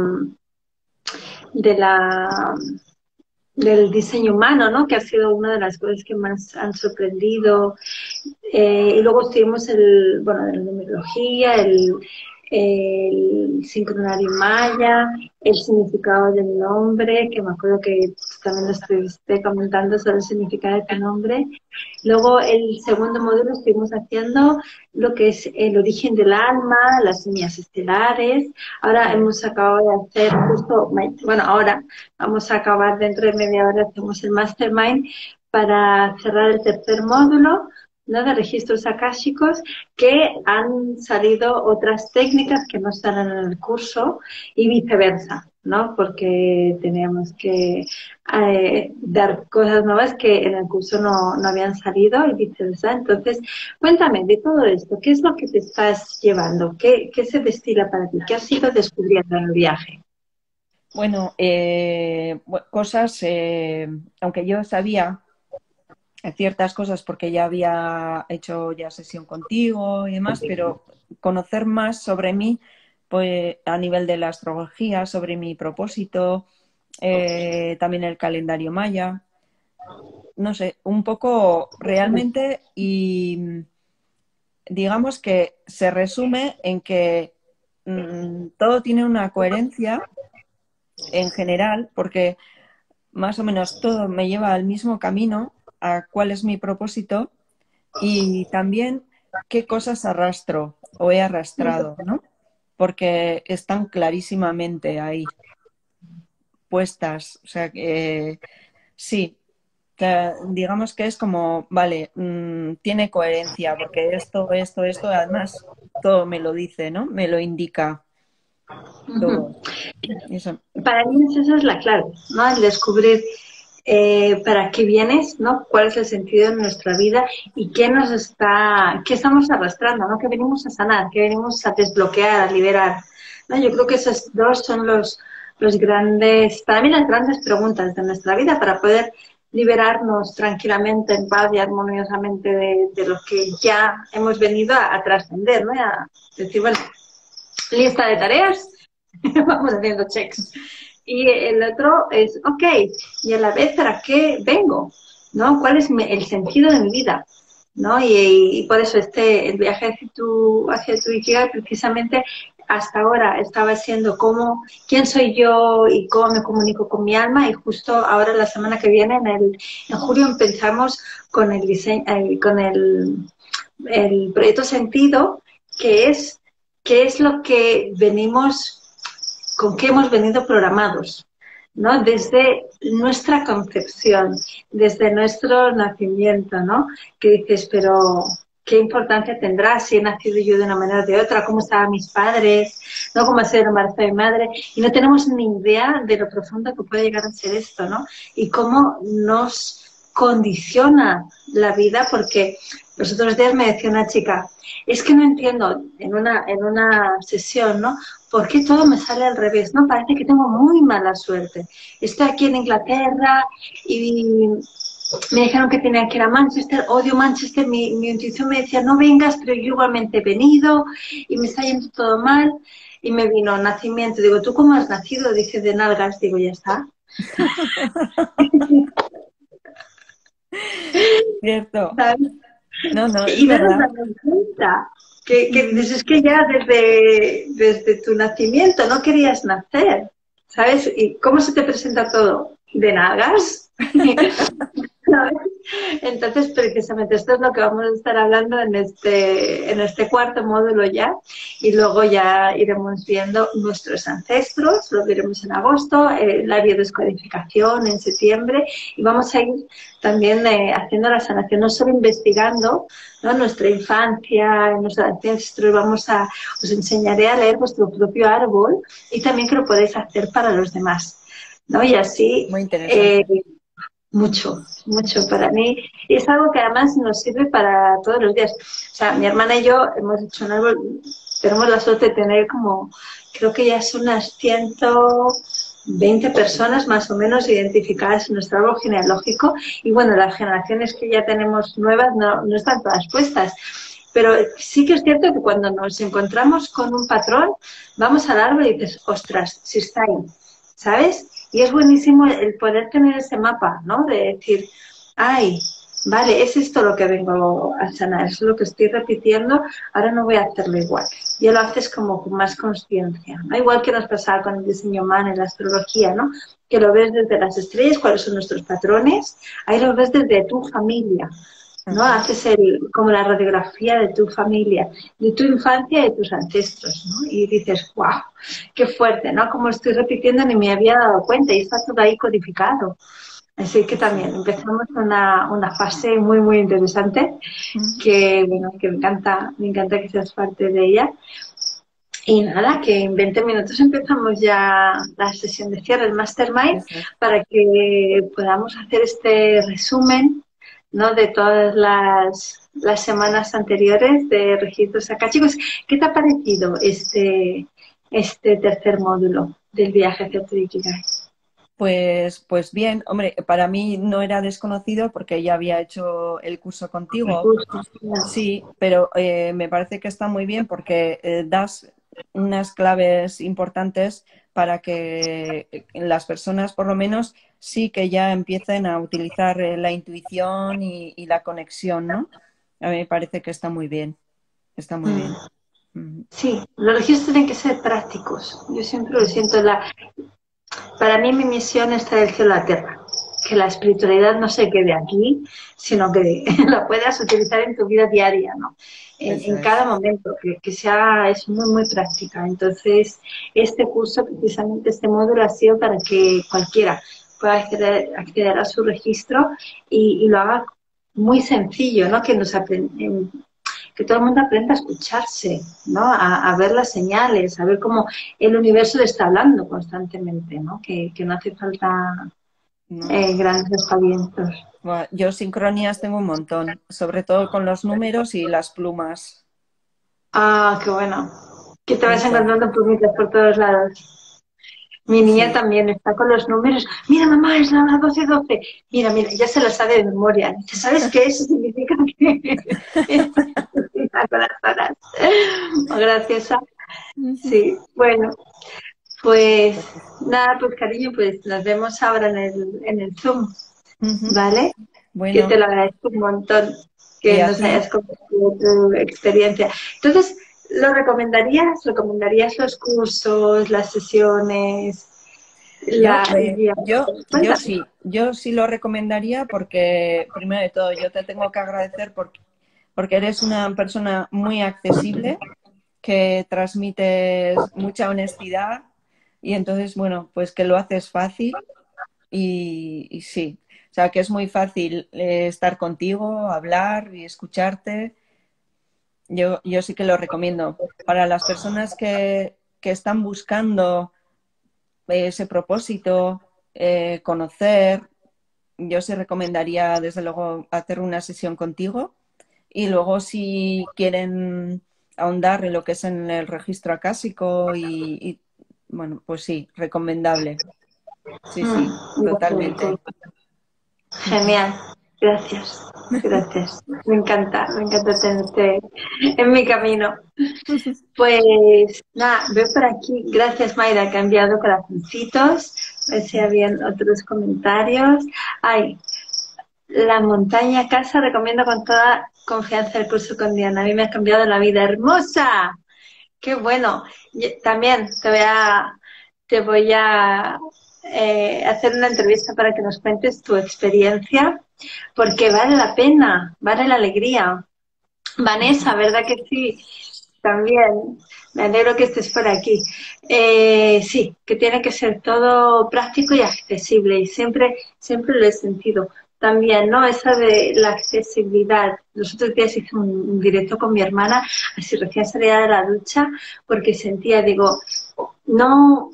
[SPEAKER 1] de la del diseño humano, ¿no? Que ha sido una de las cosas que más han sorprendido. Eh, y luego estuvimos el, bueno, de la numerología, el, el sincronario maya, el significado del nombre, que me acuerdo que también lo estuviste comentando sobre el significado de tu nombre. Luego el segundo módulo estuvimos haciendo lo que es el origen del alma, las líneas estelares. Ahora hemos acabado de hacer justo, bueno, ahora vamos a acabar dentro de media hora, hacemos el mastermind para cerrar el tercer módulo, ¿no? De registros akáshicos, que han salido otras técnicas que no están en el curso y viceversa, ¿no? Porque teníamos que eh, dar cosas nuevas que en el curso no, no habían salido y viceversa. Entonces, cuéntame de todo esto, ¿qué es lo que te estás llevando? ¿Qué, qué se destila para ti? ¿Qué has ido descubriendo en el viaje?
[SPEAKER 2] Bueno, eh, bu- cosas, eh, aunque yo sabía ciertas cosas porque ya había hecho ya sesión contigo y demás, pero conocer más sobre mí, pues a nivel de la astrología, sobre mi propósito, eh, también el calendario maya, no sé, un poco realmente y digamos que se resume en que mm, todo tiene una coherencia en general, porque más o menos todo me lleva al mismo camino, a cuál es mi propósito y también qué cosas arrastro o he arrastrado, ¿no? Porque están clarísimamente ahí puestas. O sea que sí, que digamos que es como, vale, mmm, tiene coherencia, porque esto, esto, esto, además todo me lo dice, ¿no? Me lo indica todo. Eso.
[SPEAKER 1] Para mí esa es la clave, ¿no? El descubrir eh, para qué vienes, ¿no? Cuál es el sentido de nuestra vida y qué nos está, qué estamos arrastrando, ¿no? Que venimos a sanar, que venimos a desbloquear, a liberar, ¿no? Yo creo que esos dos son los, los grandes, para mí las grandes preguntas de nuestra vida para poder liberarnos tranquilamente, en paz y armoniosamente de, de lo que ya hemos venido a, a trascender, ¿no? A decir, bueno, lista de tareas, vamos haciendo checks. Y el otro es, ok, y a la vez, ¿para qué vengo? ¿No? ¿Cuál es mi, el sentido de mi vida? ¿No? Y, y por eso este, el viaje hacia tu, hacia tu Ikigai precisamente hasta ahora estaba siendo cómo, quién soy yo y cómo me comunico con mi alma y justo ahora la semana que viene, en, el, en julio, empezamos con el diseño, eh, con el, el proyecto Sentido, que es qué es lo que venimos, con qué hemos venido programados, ¿no? Desde nuestra concepción, desde nuestro nacimiento, ¿no? Que dices, pero ¿qué importancia tendrá si he nacido yo de una manera o de otra? ¿Cómo estaban mis padres? ¿No? ¿Cómo ha sido el embarazo de mi madre? Y no tenemos ni idea de lo profundo que puede llegar a ser esto, ¿no? Y cómo nos condiciona la vida, porque los otros días me decía una chica, es que no entiendo, en una, en una sesión, ¿no? ¿Por qué todo me sale al revés? No, parece que tengo muy mala suerte. Estoy aquí en Inglaterra y me dijeron que tenía que ir a Manchester, odio Manchester, mi, mi intuición me decía no vengas, pero yo igualmente he venido y me está yendo todo mal. Y me vino nacimiento, digo, ¿tú cómo has nacido? Dice, de nalgas, digo, ya está.
[SPEAKER 2] Cierto.
[SPEAKER 1] ¿Sabes?
[SPEAKER 2] No, no, es
[SPEAKER 1] Y no nos
[SPEAKER 2] verdad.
[SPEAKER 1] damos cuenta. Que,
[SPEAKER 2] Sí,
[SPEAKER 1] que
[SPEAKER 2] sí.
[SPEAKER 1] dices, es que ya desde, desde tu nacimiento no querías nacer, ¿sabes? ¿Y cómo se te presenta todo? ¿De nalgas? ¿Sabes? Entonces, precisamente esto es lo que vamos a estar hablando en este, en este cuarto módulo ya, y luego ya iremos viendo nuestros ancestros, lo veremos en agosto, eh, la biodescodificación en septiembre, y vamos a ir también eh, haciendo la sanación, no solo investigando, ¿no?, nuestra infancia, nuestros ancestros, vamos a, os enseñaré a leer vuestro propio árbol y también que lo podéis hacer para los demás, ¿no? Y así...
[SPEAKER 2] Muy
[SPEAKER 1] Eh,
[SPEAKER 2] interesante.
[SPEAKER 1] mucho, mucho para mí. Y es algo que además nos sirve para todos los días. O sea, mi hermana y yo hemos hecho un árbol, tenemos la suerte de tener como, creo que ya son unas ciento veinte personas más o menos identificadas en nuestro árbol genealógico. Y bueno, las generaciones que ya tenemos nuevas no, no están todas puestas. Pero sí que es cierto que cuando nos encontramos con un patrón, vamos al árbol y dices, ostras, si está ahí, ¿sabes? Y es buenísimo el poder tener ese mapa, ¿no? De decir, ay, vale, es esto lo que vengo a sanar, es lo que estoy repitiendo, ahora no voy a hacerlo igual. Ya lo haces como con más conciencia, ¿no? Igual que nos pasaba con el diseño humano en la astrología, ¿no? Que lo ves desde las estrellas, cuáles son nuestros patrones, ahí lo ves desde tu familia, ¿no? Haces el, como la radiografía de tu familia, de tu infancia y de tus ancestros, ¿no? Y dices, wow, qué fuerte, ¿no? Como estoy repitiendo ni me había dado cuenta y está todo ahí codificado. Así que también empezamos una, una fase muy, muy interesante que, bueno, que me encanta, me encanta que seas parte de ella. Y nada, que en veinte minutos empezamos ya la sesión de cierre, el Mastermind,
[SPEAKER 2] Eso es.
[SPEAKER 1] para que podamos hacer este resumen, ¿no?, de todas las, las semanas anteriores de registros acá. Chicos, ¿qué te ha parecido este, este tercer módulo del viaje hacia tu Ikigai?
[SPEAKER 2] Pues, pues bien, hombre, para mí no era desconocido porque ya había hecho el curso contigo, sí, pero eh, me parece que está muy bien porque eh, das unas claves importantes para que eh, las personas, por lo menos, sí que ya empiecen a utilizar eh, la intuición y, y la conexión, ¿no? A mí me parece que está muy bien, está muy bien. Mm.
[SPEAKER 1] Sí, los registros tienen que ser prácticos. Yo siempre lo siento. La, para mí mi misión es traer el cielo a la tierra. Que la espiritualidad no se quede aquí, sino que la puedas utilizar en tu vida diaria, ¿no? En,
[SPEAKER 2] Eso
[SPEAKER 1] en cada
[SPEAKER 2] es.
[SPEAKER 1] momento, que, que sea, es muy, muy práctica. Entonces, este curso, precisamente este módulo, ha sido para que cualquiera pueda acceder, acceder a su registro y, y lo haga muy sencillo, ¿no? Que nos aprend- que todo el mundo aprenda a escucharse, ¿no? A, a ver las señales, a ver cómo el universo le está hablando constantemente, ¿no? Que, que no hace falta
[SPEAKER 2] ¿No?
[SPEAKER 1] eh, grandes aspavientos.
[SPEAKER 2] Bueno, yo sincronías tengo un montón, sobre todo con los números y las plumas.
[SPEAKER 1] Ah, qué bueno. Que te vas
[SPEAKER 2] Muchas.
[SPEAKER 1] encontrando plumitas por todos lados. Mi niña
[SPEAKER 2] Sí.
[SPEAKER 1] también está con los números. Mira, mamá, es la hora doce doce. Mira, mira, ya se lo sabe de memoria. Dice, ¿sabes qué? Eso significa que está con las horas. Oh, graciosa. Sí, bueno, pues nada, pues cariño, pues nos vemos ahora en el, en el Zoom,
[SPEAKER 2] Ujú.
[SPEAKER 1] ¿vale? Que te
[SPEAKER 2] Bueno,
[SPEAKER 1] lo agradezco un montón
[SPEAKER 2] y
[SPEAKER 1] que
[SPEAKER 2] a
[SPEAKER 1] nos
[SPEAKER 2] ti.
[SPEAKER 1] hayas compartido tu experiencia. Entonces, ¿lo recomendarías? ¿Recomendarías los cursos, las sesiones,
[SPEAKER 2] Yo,
[SPEAKER 1] la, el
[SPEAKER 2] eh,
[SPEAKER 1] día?
[SPEAKER 2] yo, yo
[SPEAKER 1] Cuéntame.
[SPEAKER 2] sí, yo sí lo recomendaría porque, primero de todo, yo te tengo que agradecer porque, porque eres una persona muy accesible, que transmites mucha honestidad y entonces, bueno, pues que lo haces fácil y, y sí, o sea, que es muy fácil eh, estar contigo, hablar y escucharte. Yo, yo sí que lo recomiendo. Para las personas que, que están buscando ese propósito, eh, conocer, yo sí recomendaría desde luego hacer una sesión contigo y luego si quieren ahondar en lo que es en el registro acásico y, y, bueno, pues sí, recomendable. Sí,
[SPEAKER 1] Mm,
[SPEAKER 2] sí, totalmente.
[SPEAKER 1] Genial, gracias, gracias. Me encanta, me encanta tenerte en mi camino. Pues nada, veo por aquí, gracias Mayra, que ha enviado corazoncitos. A ver si habían otros comentarios. Ay, la montaña casa, recomiendo con toda confianza el curso con Diana. A mí me ha cambiado la vida. ¡Hermosa! ¡Qué bueno! Y también te voy a, te voy a eh, hacer una entrevista para que nos cuentes tu experiencia porque vale la pena, vale la alegría. Vanessa, ¿verdad que sí? También, me alegro que estés por aquí. Eh, sí, que tiene que ser todo práctico y accesible, y siempre, siempre lo he sentido. También, ¿no? Esa de la accesibilidad. Los otros días hice un, un directo con mi hermana, así recién salida de la ducha, porque sentía, digo, no,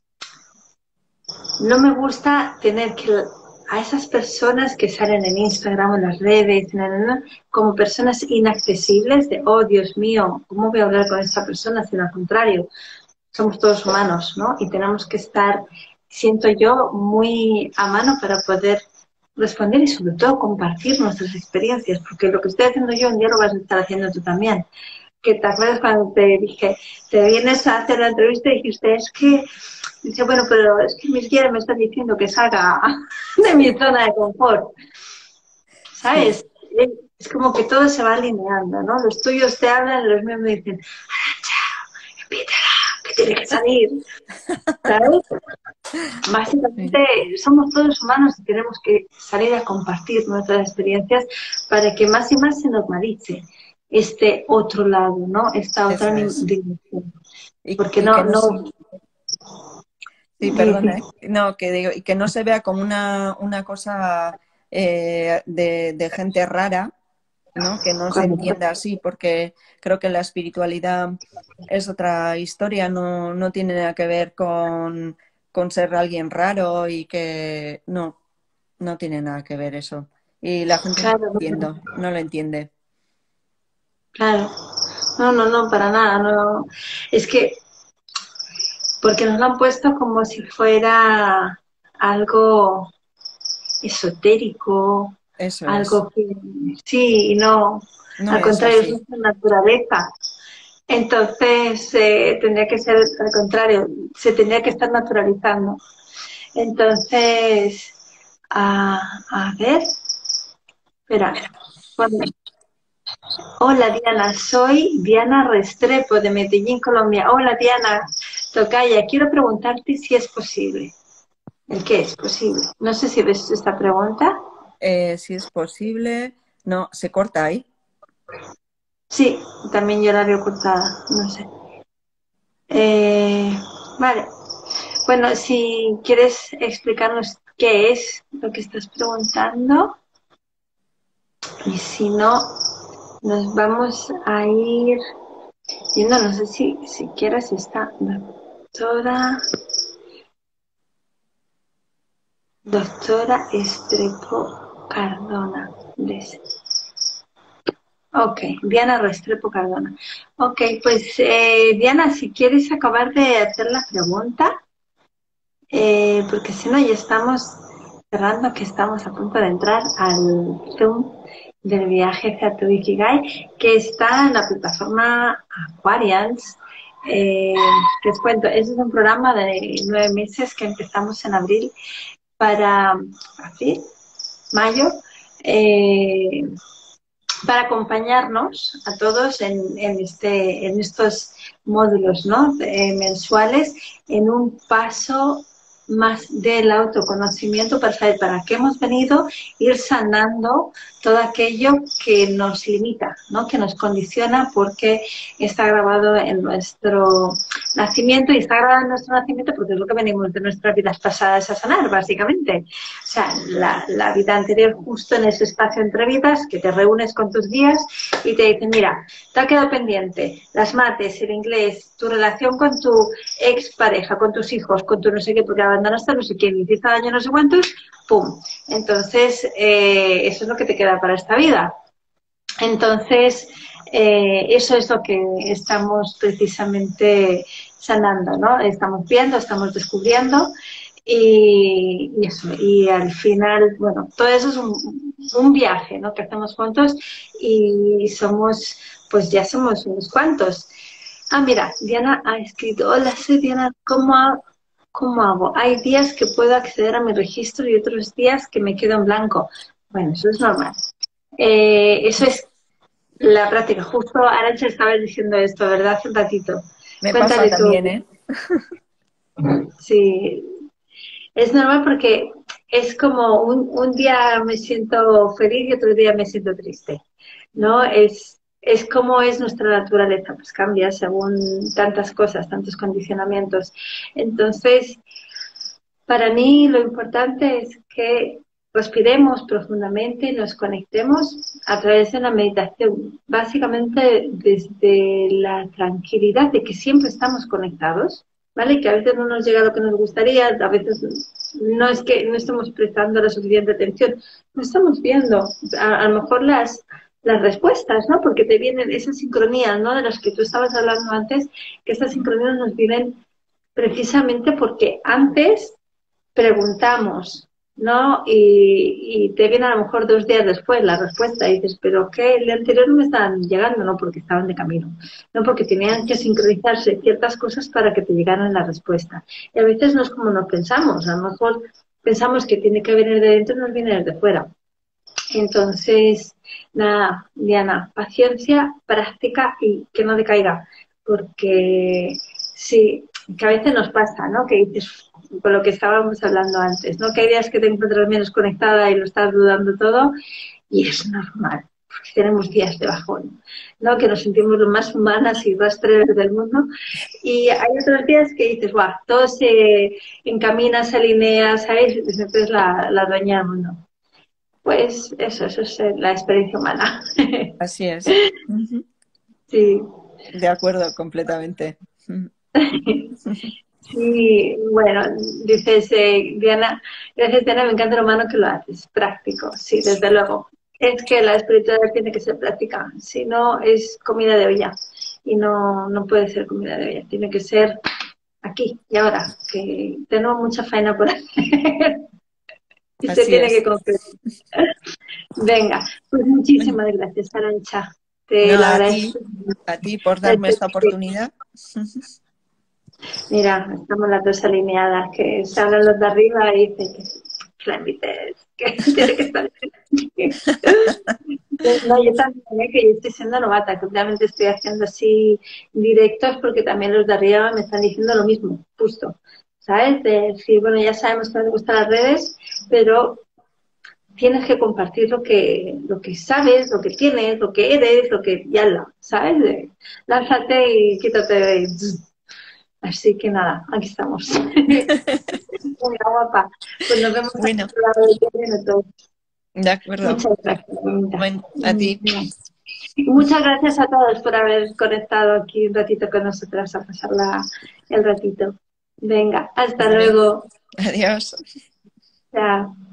[SPEAKER 1] no me gusta tener que a esas personas que salen en Instagram o en las redes, na, na, na, como personas inaccesibles, de, oh, Dios mío, ¿cómo voy a hablar con esa persona? Sino al contrario, somos todos humanos, ¿no? Y tenemos que estar, siento yo, muy a mano para poder responder y sobre todo compartir nuestras experiencias, porque lo que estoy haciendo yo un día lo vas a estar haciendo tú también. Que te acuerdas cuando te dije, te vienes a hacer la entrevista y dijiste, es que, dice, bueno, pero es que mis guías me están diciendo que salga de mi zona de confort,
[SPEAKER 2] Sí,
[SPEAKER 1] ¿sabes? Es como que todo se va alineando, ¿no? Los tuyos te hablan, los míos me dicen, Arantxa, invítala, que tiene que salir, ¿sabes?
[SPEAKER 2] sí,
[SPEAKER 1] Básicamente somos todos humanos y tenemos que salir a compartir nuestras experiencias para que más y más se normalice este otro lado, ¿no? Esta otra
[SPEAKER 2] eso es.
[SPEAKER 1] dimensión.
[SPEAKER 2] Y,
[SPEAKER 1] Porque
[SPEAKER 2] y
[SPEAKER 1] no,
[SPEAKER 2] que no,
[SPEAKER 1] no,
[SPEAKER 2] se- sí,
[SPEAKER 1] di-
[SPEAKER 2] perdona,
[SPEAKER 1] di-
[SPEAKER 2] ¿eh? No, que digo, y que no se vea como una, una cosa eh, de, de gente rara, ¿no? Que no se
[SPEAKER 1] correcto.
[SPEAKER 2] entienda así, porque creo que la espiritualidad es otra historia, no, no tiene nada que ver con, con ser alguien raro y que no, no tiene nada que ver eso. Y la gente no lo
[SPEAKER 1] Claro,
[SPEAKER 2] entiende, no lo entiende.
[SPEAKER 1] claro. No, no, no, para nada. No. Es que, porque nos lo han puesto como si fuera algo esotérico,
[SPEAKER 2] Eso es.
[SPEAKER 1] algo que sí y no,
[SPEAKER 2] No
[SPEAKER 1] al
[SPEAKER 2] es
[SPEAKER 1] contrario, es
[SPEAKER 2] así.
[SPEAKER 1] nuestra naturaleza. Entonces, eh, tendría que ser al contrario, se tendría que estar naturalizando. Entonces, a, a ver, espera, bueno, hola Diana, soy Diana Restrepo de Medellín, Colombia. Hola Diana, tocaya, quiero preguntarte si es posible. ¿El qué es posible? No sé si ves esta pregunta.
[SPEAKER 2] Eh, si es posible, no, se corta ahí.
[SPEAKER 1] Sí, también yo la veo cortada, no sé. Eh, vale, bueno, si quieres explicarnos qué es lo que estás preguntando, y si no, nos vamos a ir yendo, no sé si, si quieres esta doctora, doctora Estrepo Cardona. Des- Ok, Diana Restrepo Cardona. Ok, pues eh, Diana, si quieres acabar de hacer la pregunta, eh, porque si no ya estamos cerrando, que estamos a punto de entrar al Zoom del viaje hacia tu Ikigai, que está en la plataforma Aquarians. Eh, les cuento, ese es un programa de nueve meses que empezamos en abril para abril, mayo, eh, para acompañarnos a todos en, en, este, en estos módulos, ¿no? Eh, mensuales en un paso más del autoconocimiento para saber para qué hemos venido, ir sanando todo aquello que nos limita, ¿no? Que nos condiciona porque está grabado en nuestro nacimiento y está grabado en nuestro nacimiento porque es lo que venimos de nuestras vidas pasadas a sanar, básicamente. O sea, la, la vida anterior, justo en ese espacio entre vidas, que te reúnes con tus guías y te dicen, mira, te ha quedado pendiente las mates, el inglés, tu relación con tu expareja, con tus hijos, con tu no sé qué, porque abandonaste a no sé quién, hiciste daño a no sé cuántos, ¡pum! Entonces, eh, eso es lo que te queda para esta vida. Entonces, eh, eso es lo que estamos precisamente sanando, ¿no? Estamos viendo, estamos descubriendo y, y eso. Y al final, bueno, todo eso es un, un viaje, ¿no? Que hacemos juntos y somos, pues ya somos unos cuantos. Ah, mira, Diana ha escrito, hola, soy Diana, ¿cómo, ha- cómo hago? Hay días que puedo acceder a mi registro y otros días que me quedo en blanco. Bueno, eso es normal. Eh, eso es la práctica. Justo Arantxa estaba diciendo esto, ¿verdad? Hace un ratito.
[SPEAKER 2] Me pasa
[SPEAKER 1] Cuéntale tú.
[SPEAKER 2] también, ¿eh?
[SPEAKER 1] Sí, es normal porque es como un, un día me siento feliz y otro día me siento triste, ¿no? Es, es como es nuestra naturaleza, pues cambia según tantas cosas, tantos condicionamientos. Entonces, para mí lo importante es que respiremos profundamente, nos conectemos a través de una meditación, básicamente desde la tranquilidad de que siempre estamos conectados, ¿vale? Que a veces no nos llega lo que nos gustaría, a veces no es que no estemos prestando la suficiente atención, no estamos viendo a, a lo mejor las, las respuestas, ¿no? Porque te vienen esas sincronías, ¿no? De las que tú estabas hablando antes, que estas sincronías nos vienen precisamente porque antes preguntamos, ¿no? Y, y te viene a lo mejor dos días después la respuesta y dices, pero ¿qué? El día anterior no me estaban llegando, no, porque estaban de camino, no, porque tenían que sincronizarse ciertas cosas para que te llegaran la respuesta. Y a veces no es como nos pensamos, a lo mejor pensamos que tiene que venir de dentro y nos viene desde fuera. Entonces, nada, Diana, paciencia, práctica y que no decaiga, porque sí, que a veces nos pasa, ¿no? Que dices, con lo que estábamos hablando antes, ¿no? Que hay días que te encuentras menos conectada y lo estás dudando todo, y es normal, porque tenemos días de bajón, ¿no? Que nos sentimos lo más humanas y rastreras del mundo, y hay otros días que dices, guau, todo se encamina, se alinea, ¿sabes? Entonces la, la dueña del mundo. Pues eso, eso es la experiencia humana.
[SPEAKER 2] Así es. Ujú.
[SPEAKER 1] Sí.
[SPEAKER 2] De acuerdo, completamente.
[SPEAKER 1] Sí, bueno, dices, eh, Diana, gracias Diana, me encanta lo humano que lo haces, práctico, sí, desde luego. Es que la espiritualidad tiene que ser práctica, si no es comida de olla y no, no puede ser comida de olla, tiene que ser aquí y ahora, que tenemos mucha faena por hacer y se
[SPEAKER 2] Así
[SPEAKER 1] tiene que
[SPEAKER 2] es.
[SPEAKER 1] concretar. Venga, pues muchísimas gracias, Arancha, te
[SPEAKER 2] No,
[SPEAKER 1] lo
[SPEAKER 2] a
[SPEAKER 1] agradezco.
[SPEAKER 2] ti, a ti por darme esta oportunidad.
[SPEAKER 1] Mira, estamos las dos alineadas, que se hablan los de arriba y dicen que Flemites, que tiene que estar aquí. No, yo también, ¿eh? Que yo estoy siendo novata, que obviamente estoy haciendo así directos porque también los de arriba me están diciendo lo mismo, justo, ¿sabes? De decir, bueno, ya sabemos que no te gustan las redes, pero tienes que compartir lo que, lo que sabes, lo que tienes, lo que eres, lo que ya lo, ¿sabes? De, lánzate y quítate de... Así que nada, aquí estamos. Venga, guapa. Pues nos vemos
[SPEAKER 2] Bueno,
[SPEAKER 1] aquí a la minutos.
[SPEAKER 2] de acuerdo.
[SPEAKER 1] Muchas gracias, bonita.
[SPEAKER 2] Bueno, a ti.
[SPEAKER 1] Muchas gracias a todos por haber conectado aquí un ratito con nosotras a pasar la, el ratito. Venga, hasta
[SPEAKER 2] Vale.
[SPEAKER 1] luego.
[SPEAKER 2] Adiós.
[SPEAKER 1] Chao.